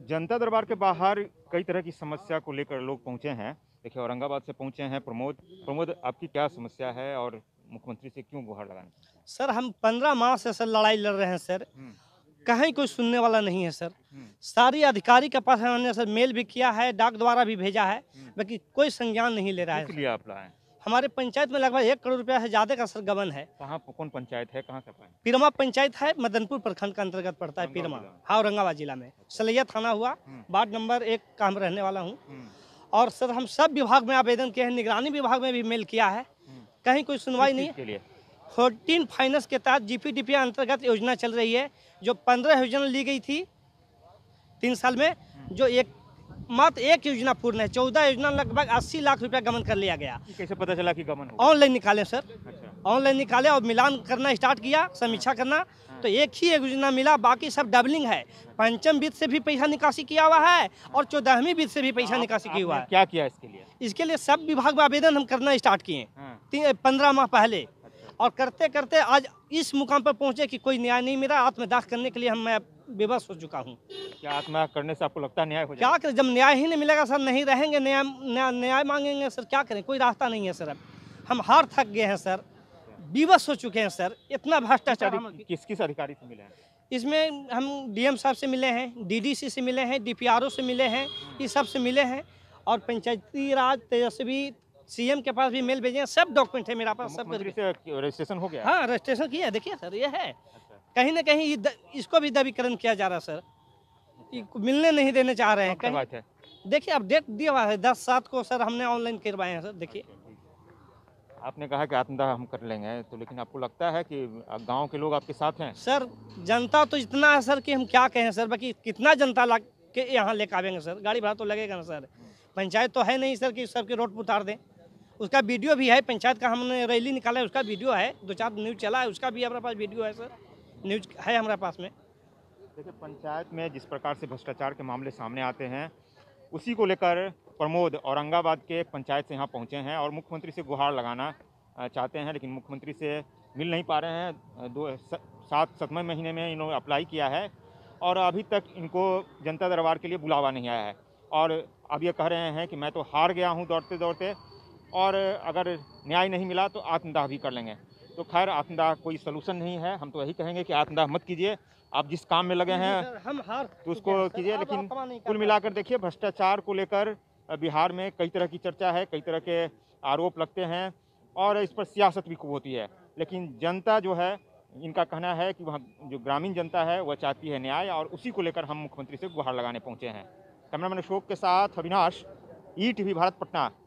जनता दरबार के बाहर कई तरह की समस्या को लेकर लोग पहुंचे हैं। देखिए, औरंगाबाद से पहुंचे हैं प्रमोद। प्रमोद, आपकी क्या समस्या है और मुख्यमंत्री से क्यों गुहार लगाएं? सर हम 15 माह से सर लड़ाई लड़ रहे हैं सर। हम्म, कहीं कोई सुनने वाला नहीं है सर। हम्म, सारी अधिकारी के पास हमने सर मेल भी किया है, डाक द्वारा भी भेजा है, हम्म। बाकी कोई संज्ञान नहीं ले रहा है किस सर। लिए आप लाए? हमारे पंचायत में लगभग 1 करोड़ रुपया से ज़्यादा का सर गबन है। कहाँ कौन पंचायत है, कहाँ का पाए? पीरमा पंचायत है, मदनपुर प्रखंड का अंतर्गत पड़ता है औरंगाबाद पीरमा। जिला में? हाँ, औरंगाबाद जिला में सलैया थाना हुआ, हम्म, वार्ड नंबर 1 का हम रहने वाला हूँ। हम्म, और सर हम सब विभाग में आवेदन किए हैं, निगरानी विभाग में भी मेल किया है, हम्म। कहीं कोई सुनवाई किस नहीं चीज़ के लिए? 14 फाइनेंस के तहत जीपीडीपी अंतर्गत योजना चल रही है, जो 15 योजना ली गई थी 3 साल में, जो मात्र एक योजना पूर्ण है। 14 योजना लगभग 80 लाख रुपया गमन कर लिया गया। ये कैसे पता चला कि गमन हो? ऑनलाइन निकाले सर, अच्छा। ऑनलाइन निकाले और मिलान करना स्टार्ट किया, समीक्षा करना, तो एक ही एक योजना मिला, बाकी सब डबलिंग है। पंचम वित्त से भी पैसा निकासी किया हुआ है और 14वीं वित्त से भी पैसा निकासी किया हुआ आपने है। क्या किया इसके लिए? इसके लिए सब विभाग में आवेदन हम करना स्टार्ट किए हाँ। 15 माह पहले, अच्छा। और करते करते आज इस मुकाम पर पहुंचे कि कोई न्याय नहीं मिला। आत्मदाह करने के लिए मैं विवश हो चुका हूँ। क्या आत्महत्या करने से आपको लगता है न्याय हो क्या जाएगा? करें, जब न्याय ही नहीं मिलेगा सर, नहीं रहेंगे, न्याय मांगेंगे सर, क्या करें, कोई रास्ता नहीं है सर। अब हम हार थक गए हैं सर, विवश हो चुके हैं सर, इतना भ्रष्टाचार। किस किस अधिकारी से मिले हैं? इसमें हम डीएम साहब से मिले हैं, डीडीसी से मिले हैं, डीपीआरओ से मिले हैं, ये सब से मिले हैं, और पंचायती राज तेजस्वी सीएम के पास भी मेल भेजे हैं। सब डॉक्यूमेंट है मेरे पास, सब मुख्यमंत्री से रजिस्ट्रेशन हो गया? हाँ, रजिस्ट्रेशन किया है, देखिए सर, ये है। अच्छा। कहीं ना कहीं इसको भी दबीकरण किया जा रहा है सर, ये मिलने नहीं देने चाह रहे हैं। कब की बात है? देखिए अब डेट दिया हुआ है 10/7 को सर, हमने ऑनलाइन करवाए हैं सर। देखिए आपने कहा कि आत्मदाह हम कर लेंगे, तो लेकिन आपको लगता है कि गांव के लोग आपके साथ हैं? सर, जनता तो इतना है सर कि हम क्या कहें सर, बाकी कितना जनता ला के यहाँ लेकर आवेंगे सर, गाड़ी भाड़ा तो लगेगा ना सर। पंचायत तो है नहीं सर कि सबके रोड पर उतार दें। उसका वीडियो भी है, पंचायत का हमने रैली निकाला है, उसका वीडियो है, 2-4 न्यूज़ चला है, उसका भी हमारे पास वीडियो है सर, न्यूज़ है हमारे पास में। देखिए, पंचायत में जिस प्रकार से भ्रष्टाचार के मामले सामने आते हैं, उसी को लेकर प्रमोद औरंगाबाद के पंचायत से यहाँ पहुँचे हैं और मुख्यमंत्री से गुहार लगाना चाहते हैं, लेकिन मुख्यमंत्री से मिल नहीं पा रहे हैं। 7वें महीने में इन्होंने अप्लाई किया है और अभी तक इनको जनता दरबार के लिए बुलावा नहीं आया है, और अब ये कह रहे हैं कि मैं तो हार गया हूँ दौड़ते दौड़ते, और अगर न्याय नहीं मिला तो आत्मदाह भी कर लेंगे। तो खैर, आत्मदाह कोई सलूशन नहीं है। हम तो यही कहेंगे कि आत्मदाह मत कीजिए, आप जिस काम में लगे हैं हम हार तो उसको कीजिए। लेकिन कुल मिलाकर देखिए, भ्रष्टाचार को लेकर बिहार में कई तरह की चर्चा है, कई तरह के आरोप लगते हैं और इस पर सियासत भी खूब होती है। लेकिन जनता जो है, इनका कहना है कि वहाँ जो ग्रामीण जनता है वह चाहती है न्याय, और उसी को लेकर हम मुख्यमंत्री से गुहार लगाने पहुँचे हैं। कैमरामैन अशोक के साथ अविनाश, ईटीवी भारत, पटना।